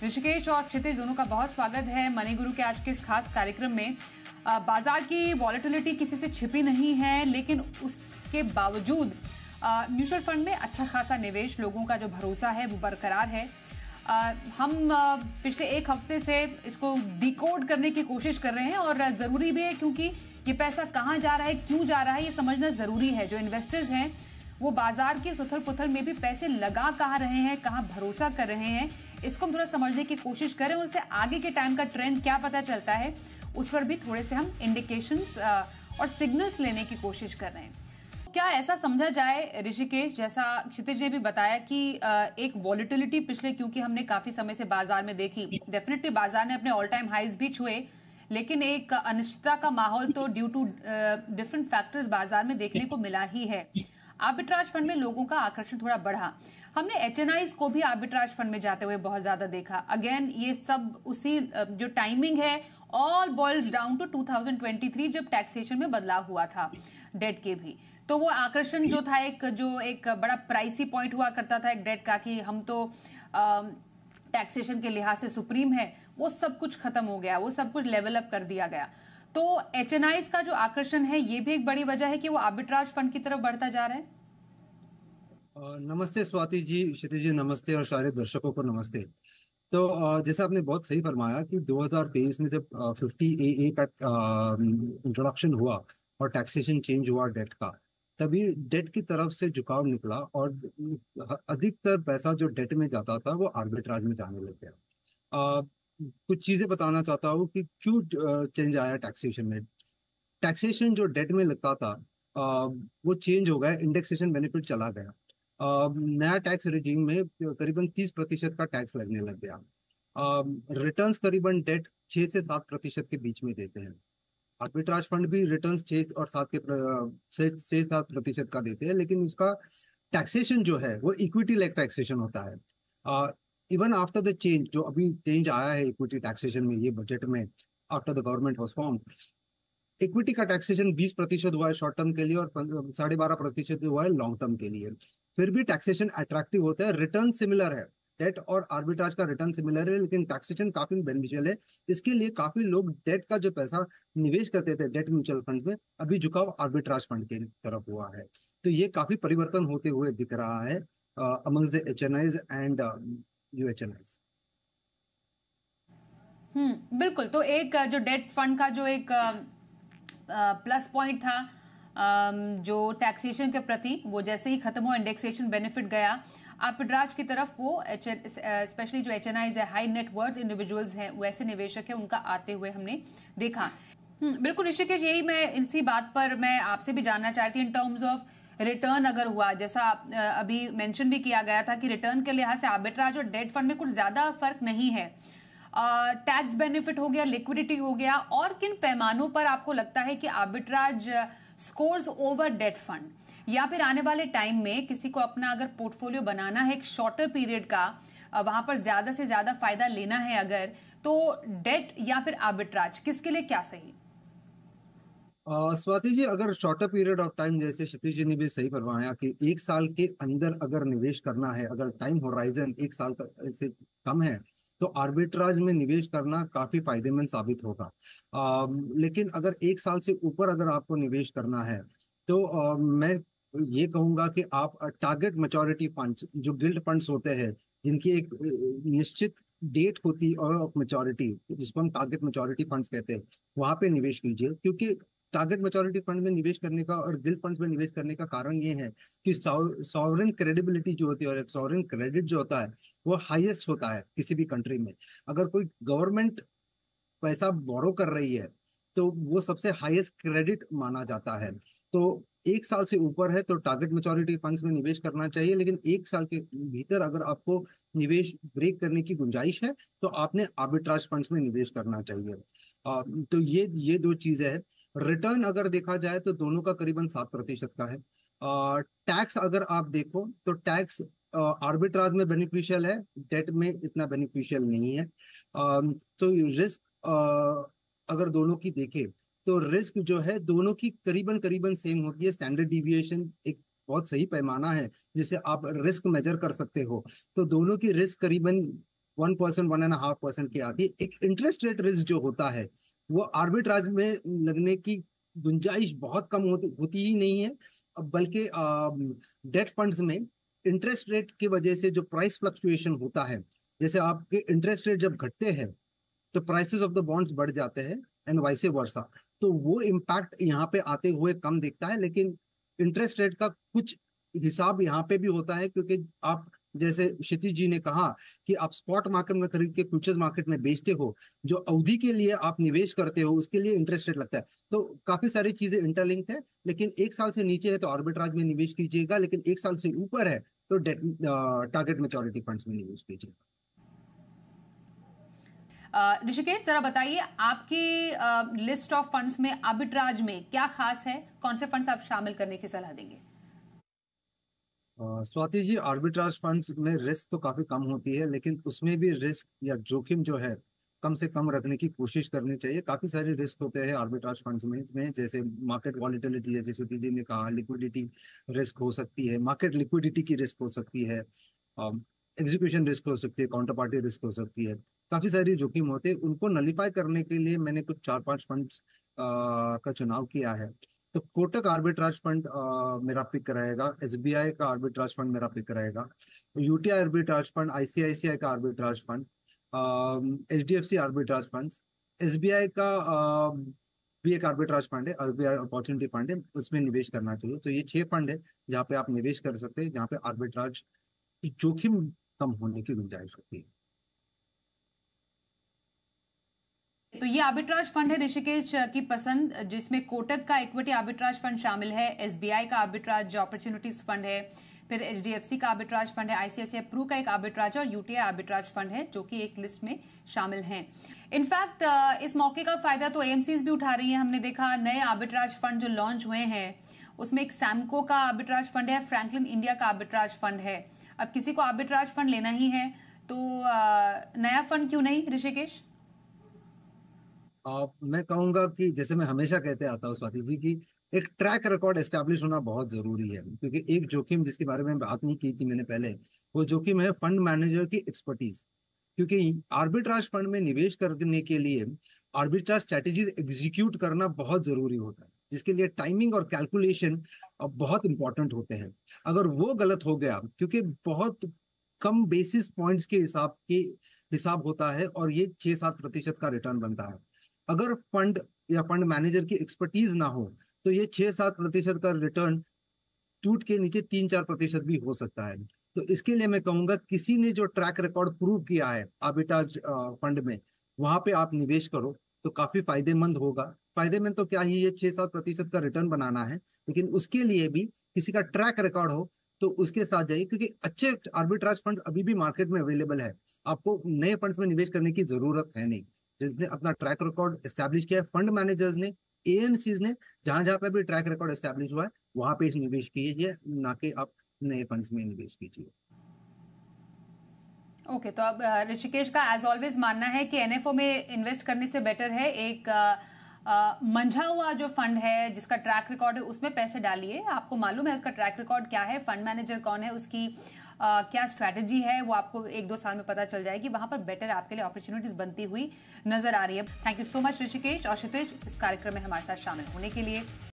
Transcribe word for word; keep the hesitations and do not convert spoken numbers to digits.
ऋषिकेश और क्षितिज दोनों का बहुत स्वागत है मनी गुरु के आज के इस खास कार्यक्रम में। बाजार की वॉलेटिलिटी किसी से छिपी नहीं है, लेकिन उसके बावजूद म्यूचुअल फंड में अच्छा खासा निवेश, लोगों का जो भरोसा है वो बरकरार है। आ, हम आ, पिछले एक हफ्ते से इसको डिकोड करने की कोशिश कर रहे हैं और ज़रूरी भी है, क्योंकि ये पैसा कहाँ जा रहा है, क्यों जा रहा है, ये समझना ज़रूरी है। जो इन्वेस्टर्स हैं वो बाजार की उथल पुथल में भी पैसे लगा कहाँ रहे हैं, कहाँ भरोसा कर रहे हैं, इसको हम थोड़ा समझने की कोशिश करें और उससे आगे के टाइम का ट्रेंड क्या पता चलता है उस पर भी थोड़े से हम इंडिकेशंस और सिग्नल्स लेने की कोशिश कर रहे हैं। क्या ऐसा समझा जाए ऋषिकेश, जैसा क्षितिज ने भी बताया कि एक वॉलिटिलिटी पिछले, क्योंकि हमने काफी समय से बाजार में देखी, डेफिनेटली बाजार ने अपने ऑल टाइम हाईज भी छुए, लेकिन एक अनिश्चितता का माहौल तो ड्यू टू डिफरेंट फैक्टर्स बाजार में देखने को मिला ही है। आर्बिट्राज फंड में लोगों का आकर्षण थोड़ा बढ़ा। हमने एचएनआईज को भी आर्बिट्राज फंड में जाते हुए बहुत ज्यादा देखा। अगेन ये सब उसी जो टाइमिंग है, all boils down to two thousand twenty three, जब टैक्सेशन में बदलाव हुआ था डेट के भी। तो वो आकर्षण जो था, एक जो एक बड़ा प्राइसी पॉइंट हुआ करता था एक डेट का, कि हम तो टैक्सेशन के लिहाज से सुप्रीम है, वो सब कुछ खत्म हो गया, वो सब कुछ लेवल अप कर दिया गया। तो एचएनआईज का जो आकर्षण है, ये भी एक बड़ी वजह है कि वो आर्बिट्राज फंड की तरफ बढ़ता जा रहा है। नमस्ते स्वाति जी, क्षितिज जी नमस्ते, और सारे दर्शकों को नमस्ते। तो जैसा आपने बहुत सही फरमाया कि दो हज़ार तेईस में जब फिफ्टी ए ए का इंट्रोडक्शन हुआ और टैक्सेशन चेंज हुआ डेट का, तभी डेट की तरफ से झुकाव निकला और अधिकतर पैसा जो डेट में जाता था वो आर्बिट्राज में जाने लग गया। कुछ चीजें बताना चाहता हूँ कि क्यों चेंज आया टैक्सेशन में। टैक्सेशन जो डेट में लगता था आ, वो चेंज हो गया, इंडेक्सेशन बेनिफिट चला गया। आ, नया टैक्स रिजीम में करीबन तीस प्रतिशत का टैक्स लगने लग गया। रिटर्न्स करीबन डेट छह से सात प्रतिशत के बीच में देते हैं। आर्बिट्राज फंड भी रिटर्न्स छह और सात के छह सात प्रतिशत का देते हैं, लेकिन उसका टैक्सेशन जो है वो इक्विटी लाइक टैक्सेशन होता है। इवन आफ्टर द चेंज, जो अभी चेंज आया है इक्विटी टैक्सेशन में, ये बजट में after the government was form, equity का टैक्सेशन बीस प्रतिशत हुआ है शॉर्ट टर्म के लिए और साढ़े बारह प्रतिशत हुआ है लॉन्ग टर्म के लिए। फिर भी टैक्सेशन अट्रैक्टिव होता है, रिटर्न सिमिलर है, डेट और आर्बिट्राज का रिटर्न सिमिलर है, लेकिन टैक्सेशन काफी बेनिफिशियल है। इसके लिए काफी लोग डेट का जो पैसा निवेश करते थे डेट म्यूचुअल फंड में, अभी झुकाव आर्बिट्राज फंड की तरफ हुआ है। तो ये काफी परिवर्तन होते हुए दिख रहा है amongst the HNIs and UHNIs. हम्म बिल्कुल। तो एक जो डेट फंड का जो एक प्लस पॉइंट था जो टैक्सेशन के प्रति, वो जैसे ही खत्म हुआ, इंडेक्सेशन बेनिफिट गया आर्बिट्राज की तरफ, वो स्पेशली जो एचएनआईज है, हाई नेट वर्थ इंडिविजुअल्स हैं, वैसे निवेशक है, उनका आते हुए हमने देखा। बिल्कुल ऋषिकेश, यही मैं इसी बात पर मैं आपसे भी जानना चाहती हूँ। इन टर्म्स ऑफ रिटर्न अगर हुआ, जैसा अभी मेंशन भी किया गया था कि रिटर्न के लिहाज से आर्बिट्राज और डेट फंड में कुछ ज्यादा फर्क नहीं है, टैक्स बेनिफिट हो गया, लिक्विडिटी हो गया, और किन पैमानों पर आपको लगता है कि arbitrage scores over debt fund, या फिर आने वाले टाइम में किसी को अपना अगर पोर्टफोलियो बनाना है एक शॉर्टर पीरियड का, वहां पर ज्यादा से ज्यादा फायदा लेना है अगर, तो डेट या फिर आर्बिट्राज, किसके लिए क्या सही? स्वाति जी, अगर शॉर्टर पीरियड ऑफ टाइम, जैसे क्षितिज जी ने भी सही फरमाया कि एक साल के अंदर अगर निवेश करना है, अगर टाइम होराइजन एक साल का से कम है, तो आर्बिट्राज में निवेश करना काफी फायदेमंद साबित होगा। आ, लेकिन अगर एक साल से ऊपर अगर आपको निवेश करना है, तो आ, मैं ये कहूंगा कि आप टारगेट मैच्योरिटी फंड्स, जो गिल्ड फंड्स होते हैं, जिनकी एक निश्चित डेट होती है और मैच्योरिटी, जिसको हम टारगेट मैच्योरिटी फंड्स कहते हैं, वहां पे निवेश कीजिए। क्योंकि टारगेट मैच्योरिटी फंड में निवेश करने का और गिल्ड फंड्स में निवेश करने का कारण ये है कि सॉवरेन क्रेडिबिलिटी जो होती है और सॉवरेन क्रेडिट जो होता है वो हाईएस्ट होता है किसी भी कंट्री में। अगर कोई गवर्नमेंट पैसा बोरो कर रही है तो वो सबसे हाईएस्ट क्रेडिट माना जाता है। तो एक साल से ऊपर है तो टारगेट मैच्योरिटी फंड्स में निवेश करना चाहिए, लेकिन एक साल के भीतर अगर आपको निवेश ब्रेक करने की गुंजाइश है तो आपने आर्बिट्राज फंड्स में निवेश करना चाहिए। आ, तो ये ये दो चीजें हैं। रिटर्न अगर देखा जाए तो दोनों का करीबन सात प्रतिशत का है। टैक्स अगर आप देखो तो टैक्स आर्बिट्राज में बेनिफिशियल है, डेट में इतना बेनिफिशियल नहीं है। आ, तो रिस्क अगर दोनों की देखें तो रिस्क जो है दोनों की करीबन करीबन सेम होती है। स्टैंडर्ड डिविएशन एक बहुत सही पैमाना है जिसे आप रिस्क मेजर कर सकते हो। तो दोनों की रिस्क करीबन one percent one and half percent की आती है। एक इंटरेस्ट रेट रिस्क जो होता है वो आर्बिट्राज में लगने की गुंजाइश बहुत कम होती होती ही नहीं है। अब बल्कि डेट फंड्स में इंटरेस्ट रेट की वजह से जो प्राइस फ्लक्चुएशन होता है, जैसे आपके इंटरेस्ट रेट जब घटते हैं तो प्राइसेस ऑफ द बॉन्ड्स बढ़ जाते हैं एंड वाइस वर्सा। तो वो इम्पैक्ट यहाँ पे आते हुए कम दिखता है, लेकिन इंटरेस्ट रेट का कुछ हिसाब यहाँ पे भी होता है, क्योंकि आप जैसे क्षितिज जी ने कहा कि आप स्पॉट मार्केट में खरीद के फ्यूचर्स मार्केट में बेचते हो, जो अवधि के लिए आप निवेश करते हो उसके लिए इंटरेस्ट रेट लगता है। तो काफी सारी चीजें इंटरलिंक्ड है, लेकिन एक साल से नीचे है तो आर्बिट्राज में निवेश कीजिएगा, लेकिन एक साल से ऊपर है तो टारगेट मैच्योरिटी फंड्स में निवेश कीजिएगा। ऋषिकेश, जरा बताइए आपकी लिस्ट ऑफ फंड्स में आर्बिट्राज में क्या खास है, कौन से फंड्स आप शामिल करने की सलाह देंगे? uh, Swati ji, arbitrage funds में रिस्क तो काफी कम होती है, लेकिन उसमें भी रिस्क या जोखिम जो है कम से कम रखने की कोशिश करनी चाहिए। काफी सारे रिस्क होते हैं आर्बिट्राज फंड्स में, में जैसे मार्केट वॉलिटिलिटी, जैसे श्रुति जी ने कहा, लिक्विडिटी रिस्क हो सकती है, मार्केट लिक्विडिटी की रिस्क हो सकती है, एग्जीक्यूशन रिस्क हो सकती है, काउंटर पार्टी रिस्क हो सकती है। काफी सारी जोखिम होते हैं, उनको नलीफाई करने के लिए मैंने कुछ चार पांच फंड्स का चुनाव किया है। तो कोटक आर्बिट्राज फंड मेरा पिक रहेगा, एसबीआई का आर्बिट्राज फंड मेरा पिक रहेगा, यूटीआई आर्बिट्राज फंड, आईसीआईसीआई का arbitrage fund, HDFC arbitrage fund, SBI का uh, भी एक आर्बिट्राज फंड है, एसबीआई अपॉर्चुनिटी फंड है, उसमें निवेश करना चाहिए। तो ये छह फंड है जहाँ पे आप निवेश कर सकते हैं, जहाँ पे आर्बिट्राज की जोखिम कम होने की गुंजाइश होती है। तो ये आर्बिट्राज फंड है ऋषिकेश की पसंद, जिसमें कोटक का इक्विटी आर्बिट्राज फंड शामिल है, एसबीआई का आर्बिट्राज अपॉर्चुनिटीज फंड है, फिर एचडीएफसी का आर्बिट्राज फंड है, आईसीआईसीआई प्रू का एक आर्बिट्राज और यूटीआई आर्बिट्राज फंड है, जो कि एक लिस्ट में शामिल हैं। इनफैक्ट इस मौके का फायदा तो एएमसीज भी उठा रही है। हमने देखा नए आर्बिट्राज फंड जो लॉन्च हुए हैं उसमें एक सैमको का आर्बिट्राज फंड है, फ्रैंकलिन इंडिया का आर्बिट्राज फंड है। अब किसी को आर्बिट्राज फंड लेना ही है तो नया फंड क्यों नहीं ऋषिकेश? आ, मैं कहूंगा कि जैसे मैं हमेशा कहते आता हूँ स्वाति जी, की एक ट्रैक रिकॉर्ड एस्टेब्लिश होना बहुत जरूरी है। क्योंकि एक जोखिम जिसके बारे में बात नहीं की थी मैंने पहले, वो जोखिम है फंड मैनेजर की एक्सपर्टीज। क्योंकि आर्बिट्राज फंड में निवेश करने के लिए आर्बिट्राज स्ट्रेटेजीज एग्जीक्यूट करना बहुत जरूरी होता है, जिसके लिए टाइमिंग और कैलकुलेशन बहुत इंपॉर्टेंट होते हैं। अगर वो गलत हो गया, क्योंकि बहुत कम बेसिस पॉइंट्स के हिसाब के हिसाब होता है और ये छह सात प्रतिशत का रिटर्न बनता है। अगर फंड या फंड मैनेजर की एक्सपर्टीज ना हो तो ये छह सात प्रतिशत का रिटर्न टूट के नीचे तीन चार प्रतिशत भी हो सकता है। तो इसके लिए मैं कहूंगा किसी ने जो ट्रैक रिकॉर्ड प्रूव किया है आर्बिट्राज फंड में, वहां पे आप निवेश करो तो काफी फायदेमंद होगा। फायदेमंद तो क्या ही, ये छह सात प्रतिशत का रिटर्न बनाना है, लेकिन उसके लिए भी किसी का ट्रैक रिकॉर्ड हो तो उसके साथ जाइए, क्योंकि अच्छे आर्बिट्राज फंड अभी भी मार्केट में अवेलेबल है। आपको नए फंड्स में निवेश करने की जरूरत है नहीं। जिसने अपना ट्रैक रिकॉर्ड एस्टैब्लिश किया है, फंड मैनेजर्स ने, एएमसीज ने, जहां जहां पर भी ट्रैक रिकॉर्ड एस्टैब्लिश हुआ है वहां पे निवेश कीजिए, ना कि आप नए फंड्स में निवेश कीजिए। ओके okay, तो अब ऋषिकेश का एज ऑलवेज मानना है कि एनएफओ में इन्वेस्ट करने से बेटर है एक आ, मंझा हुआ जो फंड है जिसका ट्रैक रिकॉर्ड है उसमें पैसे डालिए। आपको मालूम है उसका ट्रैक रिकॉर्ड क्या है, फंड मैनेजर कौन है, उसकी आ, क्या स्ट्रैटेजी है, वो आपको एक दो साल में पता चल जाएगी। वहां पर बेटर आपके लिए अपॉर्चुनिटीज बनती हुई नजर आ रही है। Thank you so much Rishikesh और क्षितिज इस कार्यक्रम में हमारे साथ शामिल होने के लिए।